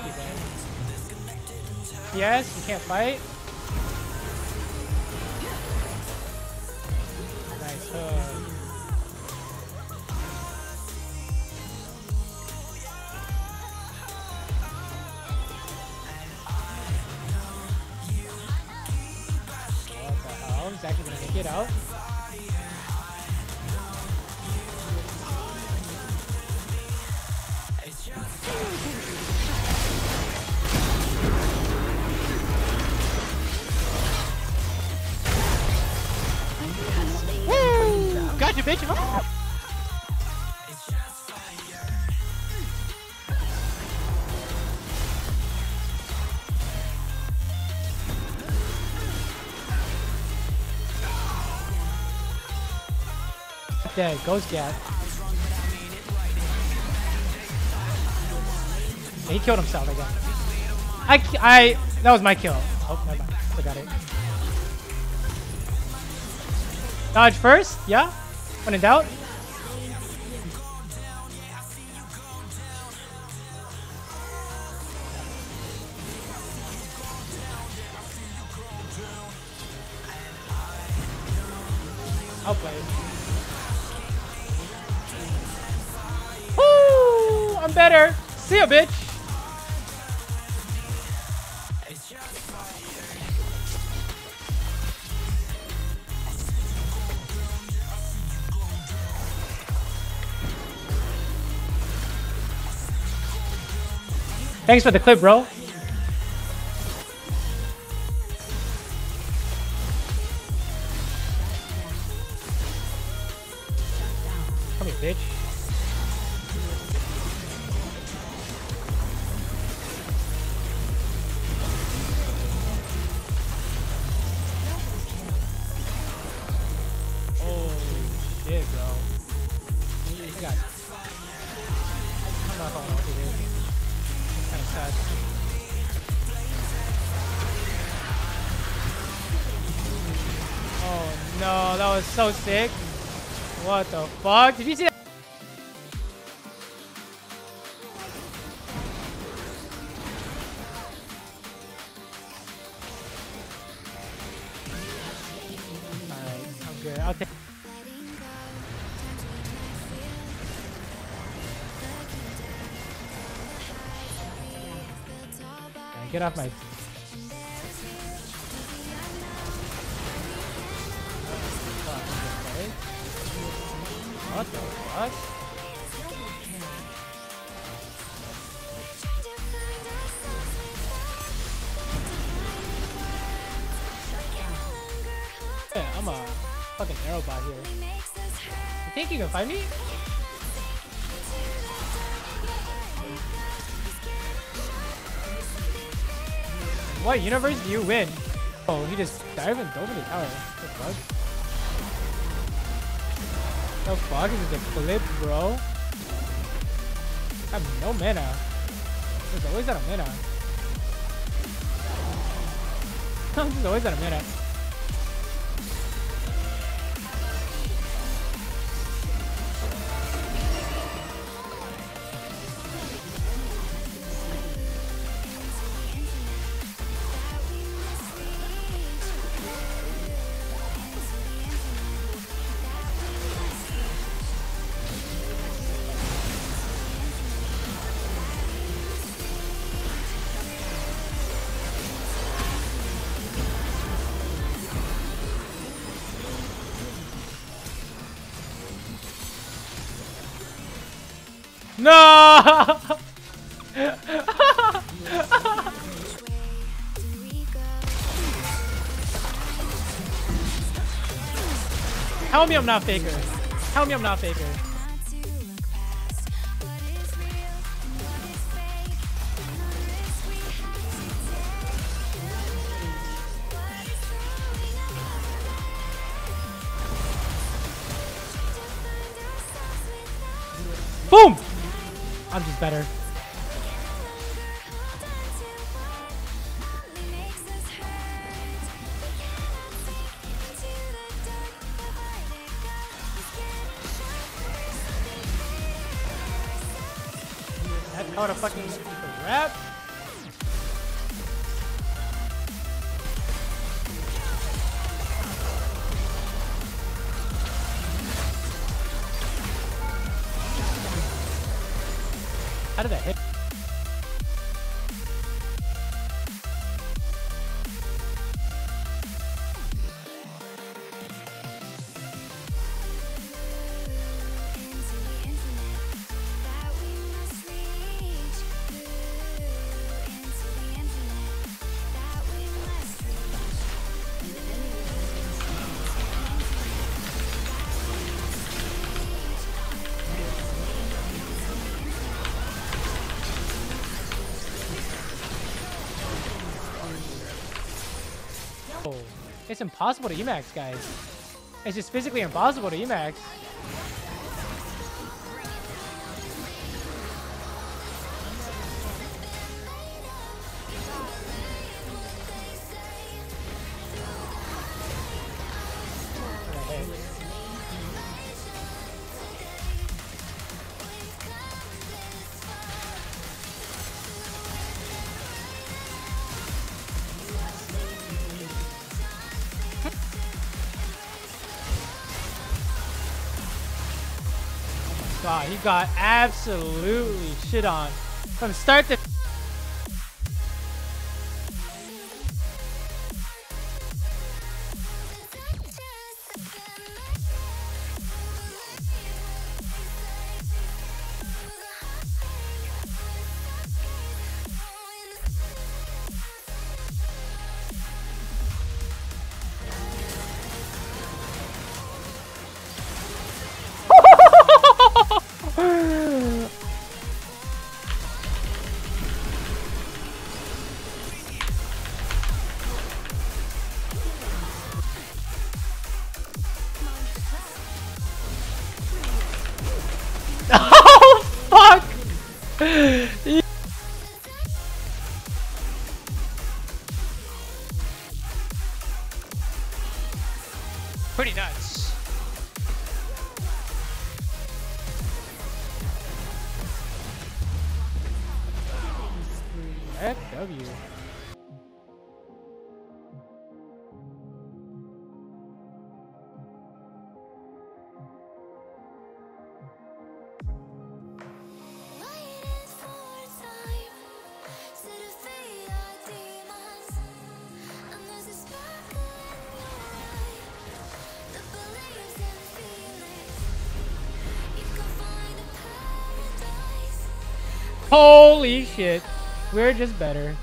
He's dead. Yes, you can't fight. Nice hook. What the hell? He's actually gonna make it out. Woo! Gotcha, bitch! Ah! Dead. Ghost Gap. He killed himself again. That was my kill. Oh, never mind. Forgot it. Dodge first, yeah? When in doubt. I'll play it. Woo! I'm better. See ya, bitch. Thanks for the clip, bro. Come here, bitch. Oh shit, bro. I got. I'm not going over here. Kind of sad. Oh no, that was so sick. What the fuck? Did you see that? Alright, I'm good. I'll take. Get off my. What the fuck? Yeah, I'm a fucking arrow bot here. You think you can find me? What universe do you win? Oh, he just dived and dove in the tower. What the fuck? The fuck is this a clip, bro? I have no mana. There's always out of mana. I'm just always out of mana. No! Tell me I'm not Faker. Tell me I'm not Faker. Boom! I'm just better. That's how to fucking rap. How did that hit? It's impossible to Emax, guys. It's just physically impossible to Emax. God, he got absolutely shit on from start to. Oh fuck! Pretty nuts. FW. Holy shit. We're just better.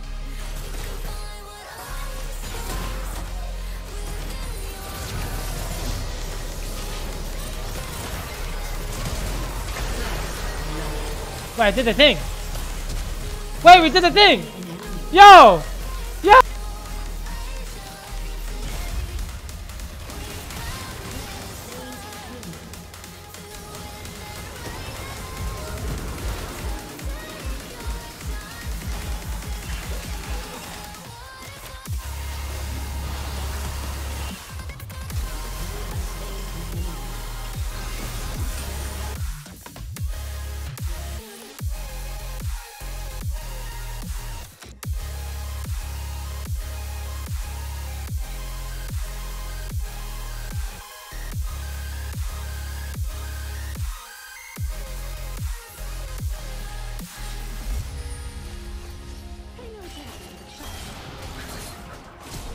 Wait, I did the thing. Wait, we did the thing. Yo. Yo.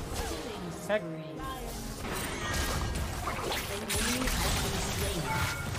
Heck.